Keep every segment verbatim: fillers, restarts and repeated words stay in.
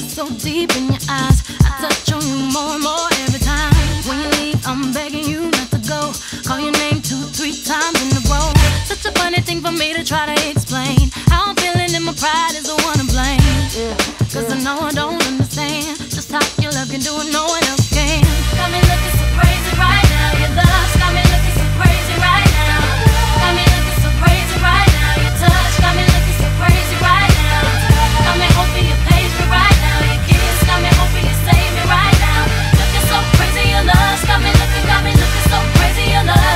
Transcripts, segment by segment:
so deep in your eyes. I touch on you more and more every time. When you leave, I'm begging you not to go. Call your name two, three times in a row. Such a funny thing for me to try to explain. How I'm feeling and my pride is the one to blame. Cause I know I don't understand just how your love can do it, no one else can. Got me looking so crazy right now. Your love got me looking so crazy right now. Got me looking so crazy right now. Your touch got me looking so crazy right now. Got me hoping you page me right now. Your kiss got me hoping you save me right now. Looking so crazy, your love got me looking, got me looking so crazy, your love.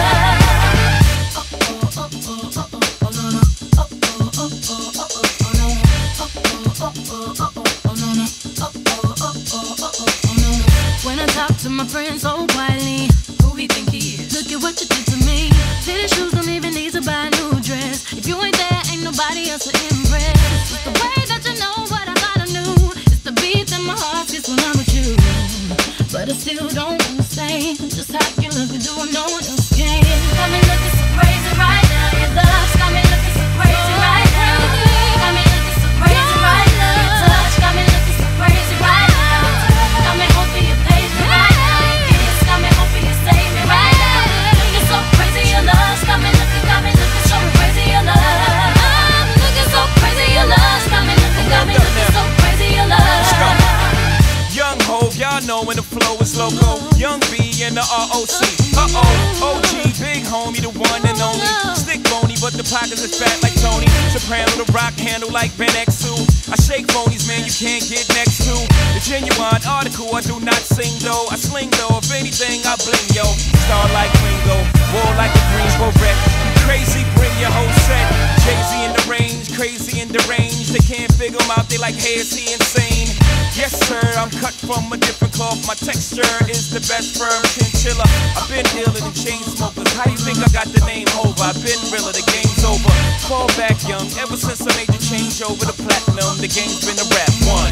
Oh oh oh oh oh oh oh no no. Oh oh oh oh oh oh oh no. Oh oh oh oh oh oh no no. Oh oh oh oh oh oh no no. When I talk to my friends so quietly, who he think he is? Look at what you did to me. Fitted shoes don't even need to buy a new dress. If you ain't there, ain't nobody else to impress. It's the way that you know what I thought I knew. It's the beat that my heart gets when I'm with you. But I still don't understand just how you look and do what no one else can. Got me looking so crazy right now. Your love's got me looking so crazy right now. Got me looking so crazy right now. Your touch got me looking so crazy right now. Got me hoping you page me right now. Your kiss got me hoping you save me right now. Looking so crazy, your love's got me looking, got me looking so crazy, your love. I'm looking so crazy, your love's got me looking, got me looking so crazy, your love. Young Hov, y'all know when the flow is loco. Young B and the R O C. Uh-oh, O G, big homie, the one and only. Stick bony, but the pockets is fat like Tony. Soprano, the rock handle like Ben X two. I shake phonies, man, you can't get next to. The genuine article, I do not sing though. I sling though, if anything, I bling, yo. Star like Ringo, war like a Greensboro wreck. Crazy, bring your whole set. Jay-Z in the range, crazy in the range. They can't figure him out, they like, hey, is he insane? Yes, sir, I'm cut from a different cloth. My texture is the best firm chinchilla. I've been dealer than chain smokers. How you think I got the name over? I've been realer, the game's over. Fall back young, ever since I made the change over to platinum. The game's been a rap one.